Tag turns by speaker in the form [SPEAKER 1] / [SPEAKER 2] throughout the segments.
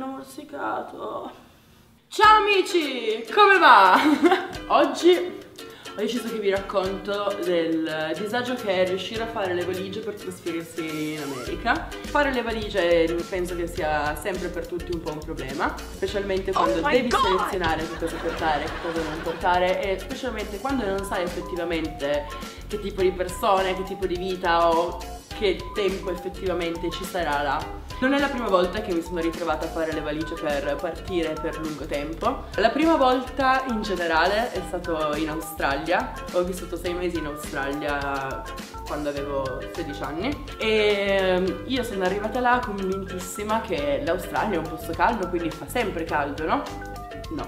[SPEAKER 1] hanno morsicato. Ciao amici, come va? Oggi ho deciso che vi racconto del disagio che è riuscire a fare le valigie per trasferirsi in America. Fare le valigie penso che sia sempre per tutti un po' un problema, specialmente quando devi selezionare che cosa portare, che cosa non portare, e specialmente quando non sai effettivamente che tipo di persone, che tipo di vita o che tempo effettivamente ci sarà là. Non è la prima volta che mi sono ritrovata a fare le valigie per partire per lungo tempo. La prima volta in generale è stato in Australia. Ho vissuto 6 mesi in Australia quando avevo 16 anni e io sono arrivata là convintissima che l'Australia è un posto caldo, quindi fa sempre caldo, no? No.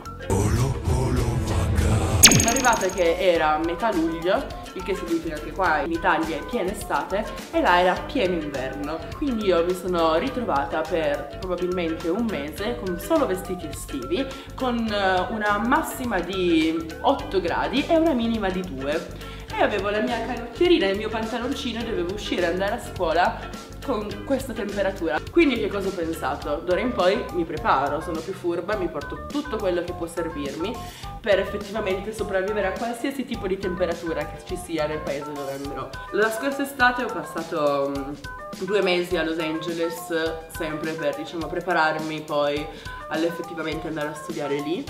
[SPEAKER 1] Sono arrivata che era metà luglio, il che significa che qua in Italia è piena estate e là era pieno inverno. Quindi io mi sono ritrovata per probabilmente un mese con solo vestiti estivi, con una massima di 8 gradi e una minima di 2. E avevo la mia canottierina e il mio pantaloncino e dovevo uscire e andare a scuola con questa temperatura. Quindi che cosa ho pensato? D'ora in poi mi preparo, sono più furba, mi porto tutto quello che può servirmi per effettivamente sopravvivere a qualsiasi tipo di temperatura che ci sia nel paese dove andrò. La scorsa estate ho passato 2 mesi a Los Angeles, sempre per, diciamo, prepararmi poi all'effettivamente andare a studiare lì.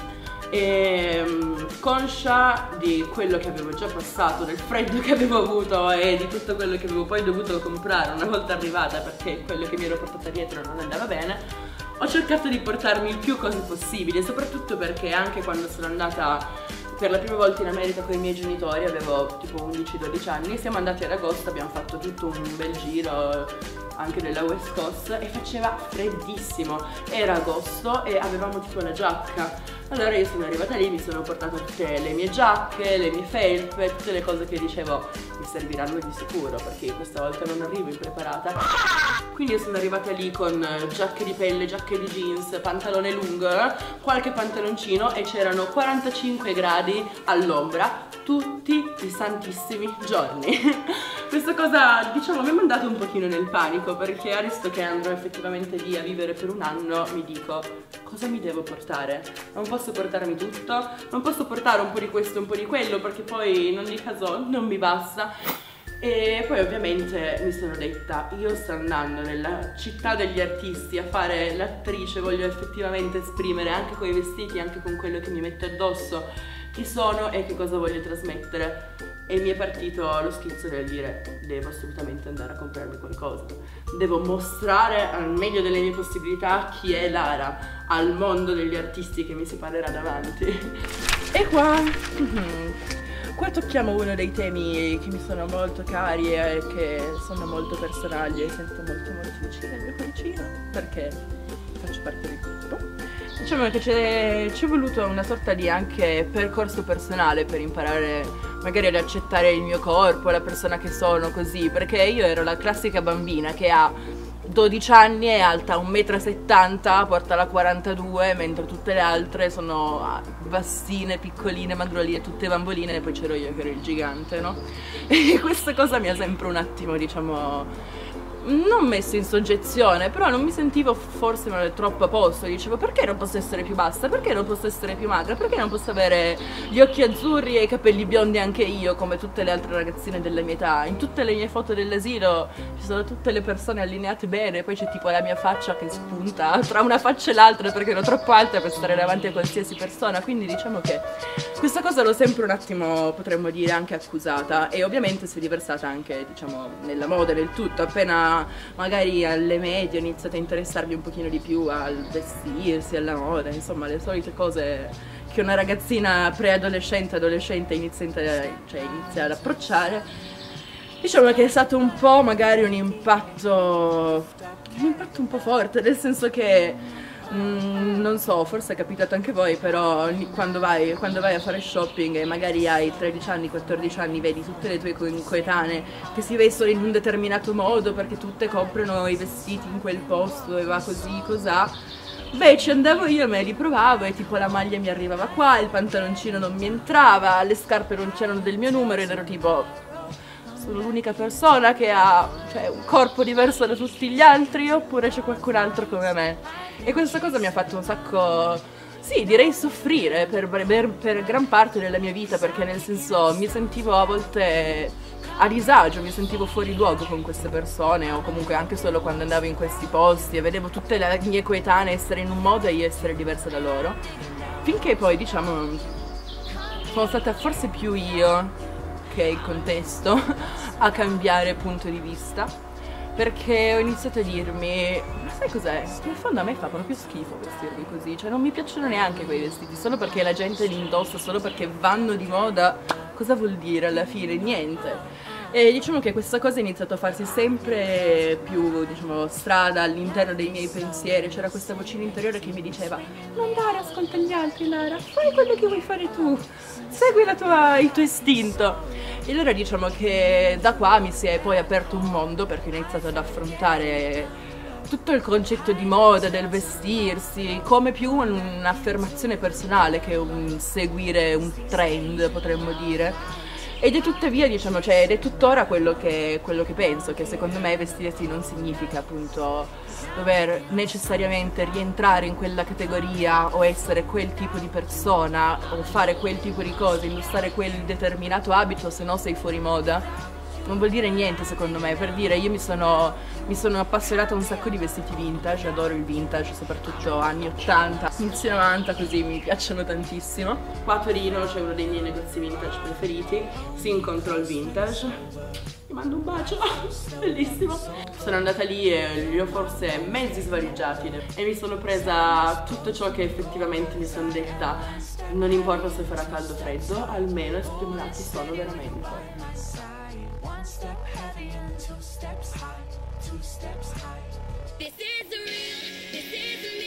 [SPEAKER 1] E conscia di quello che avevo già passato, del freddo che avevo avuto e di tutto quello che avevo poi dovuto comprare una volta arrivata perché quello che mi ero portata dietro non andava bene, ho cercato di portarmi il più cose possibile, soprattutto perché anche quando sono andata per la prima volta in America con i miei genitori, avevo tipo 11-12 anni, siamo andati ad agosto, abbiamo fatto tutto un bel giro anche della West Coast e faceva freddissimo, era agosto e avevamo tipo la giacca. Allora io sono arrivata lì, mi sono portata tutte le mie giacche, le mie felpe, tutte le cose che dicevo mi serviranno di sicuro perché questa volta non arrivo impreparata. Quindi io sono arrivata lì con giacche di pelle, giacche di jeans, pantalone lungo, qualche pantaloncino e c'erano 45 gradi all'ombra tutti i santissimi giorni. Questa cosa, diciamo, mi ha mandato un pochino nel panico perché adesso che andrò effettivamente lì a vivere per un anno mi dico cosa mi devo portare? Non posso portarmi tutto, non posso portare un po' di questo e un po' di quello perché poi in ogni caso non mi basta. E poi ovviamente mi sono detta, io sto andando nella città degli artisti a fare l'attrice, voglio effettivamente esprimere anche con i vestiti, anche con quello che mi metto addosso, chi sono e che cosa voglio trasmettere. E mi è partito lo schizzo del dire, devo assolutamente andare a comprarmi qualcosa, devo mostrare al meglio delle mie possibilità chi è Lara al mondo degli artisti che mi si parlerà davanti. E qua tocchiamo uno dei temi che mi sono molto cari e che sono molto personali e sento molto vicino al mio cuoricino perché faccio parte del gruppo. Diciamo che c'è voluto una sorta di anche percorso personale per imparare magari ad accettare il mio corpo, la persona che sono, così, perché io ero la classica bambina che ha 12 anni, è alta 1,70 m, porta la 42, mentre tutte le altre sono bassine, piccoline, magroline, tutte bamboline, e poi c'ero io che ero il gigante, no? E questa cosa mi ha sempre un attimo, diciamo, non messo in soggezione, però non mi sentivo forse troppo a posto. Dicevo, perché non posso essere più bassa? Perché non posso essere più magra? Perché non posso avere gli occhi azzurri e i capelli biondi anche io, come tutte le altre ragazzine della mia età? In tutte le mie foto dell'asilo ci sono tutte le persone allineate bene, poi c'è tipo la mia faccia che spunta tra una faccia e l'altra perché ero troppo alta per stare davanti a qualsiasi persona. Quindi diciamo che questa cosa l'ho sempre un attimo, potremmo dire, anche accusata, e ovviamente si è riversata anche, diciamo, nella moda, nel tutto. Appena magari alle medie ho iniziato a interessarmi un pochino di più al vestirsi, alla moda, insomma le solite cose che una ragazzina preadolescente, adolescente inizia ad approcciare. Diciamo che è stato un po' magari un impatto un po' forte, nel senso che non so, forse è capitato anche voi, però quando vai a fare shopping e magari hai 13 anni, 14 anni, vedi tutte le tue coetanee che si vestono in un determinato modo perché tutte comprano i vestiti in quel posto e va così, cos'ha. Beh, ci andavo io, me li provavo e tipo la maglia mi arrivava qua, il pantaloncino non mi entrava, le scarpe non c'erano del mio numero ed ero tipo, sono l'unica persona che ha, cioè, un corpo diverso da tutti gli altri, oppure c'è qualcun altro come me. E questa cosa mi ha fatto un sacco, sì, direi soffrire per gran parte della mia vita, perché nel senso mi sentivo a volte a disagio, mi sentivo fuori luogo con queste persone, o comunque anche solo quando andavo in questi posti e vedevo tutte le mie coetanee essere in un modo e io essere diversa da loro. Finché poi, diciamo, sono stata forse più io che il contesto a cambiare punto di vista, perché ho iniziato a dirmi, ma sai cos'è? In fondo a me fa proprio schifo vestirmi così, cioè non mi piacciono neanche quei vestiti, solo perché la gente li indossa, solo perché vanno di moda. Cosa vuol dire alla fine? Niente. E diciamo che questa cosa ha iniziato a farsi sempre più, diciamo, strada all'interno dei miei pensieri. C'era questa vocina interiore che mi diceva: non dare ascolta agli altri, Lara, fai quello che vuoi fare tu, segui il tuo istinto. E allora diciamo che da qua mi si è poi aperto un mondo, perché ho iniziato ad affrontare tutto il concetto di moda, del vestirsi, come più un'affermazione personale che un seguire un trend, potremmo dire. Ed è tuttavia, diciamo, cioè, ed è tuttora quello che penso, che secondo me vestirsi non significa appunto dover necessariamente rientrare in quella categoria o essere quel tipo di persona o fare quel tipo di cose, indossare quel determinato abito, se no sei fuori moda. Non vuol dire niente secondo me, per dire, io mi sono appassionata a un sacco di vestiti vintage, adoro il vintage, soprattutto anni 80, inizio 90, così mi piacciono tantissimo. Qua a Torino c'è uno dei miei negozi vintage preferiti, Sin Control Vintage. Mi mando un bacio, bellissimo. Sono andata lì e li ho forse mezzi svaligiati e mi sono presa tutto ciò che effettivamente mi sono detta, non importa se farà caldo o freddo, almeno espremolati sono veramente.
[SPEAKER 2] Step heavy, 2 steps high, 2 steps high. This is the real, this is the